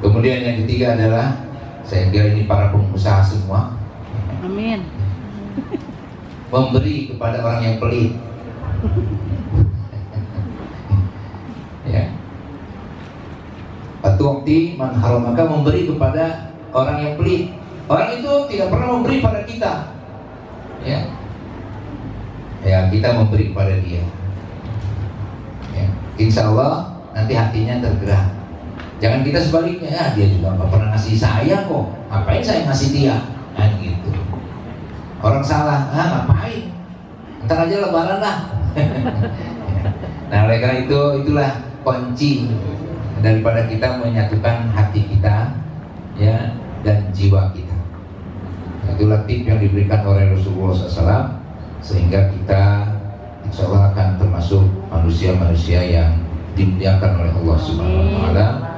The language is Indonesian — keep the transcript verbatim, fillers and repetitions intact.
Kemudian yang ketiga adalah, saya kira ini para pengusaha semua, amin, memberi kepada orang yang pelit. Ya. Atu'ti man haramaka, memberi kepada orang yang pelit. Orang itu tidak pernah memberi pada kita. Ya. Ya, kita memberi kepada dia. Ya. Insya Allah nanti hatinya tergerak. Jangan kita sebaliknya, ya dia juga nggak pernah ngasih saya kok, ngapain saya ngasih dia? Nah gitu. Orang salah, ah ngapain? Ntar aja lebaran lah. Nah oleh karena itu, itulah kunci daripada kita menyatukan hati kita, ya, dan jiwa kita. Itulah tip yang diberikan oleh Rasulullah shallallahu alaihi wasallam, sehingga kita insya Allah akan termasuk manusia-manusia yang dimuliakan oleh Allah Subhanahu Wa Taala.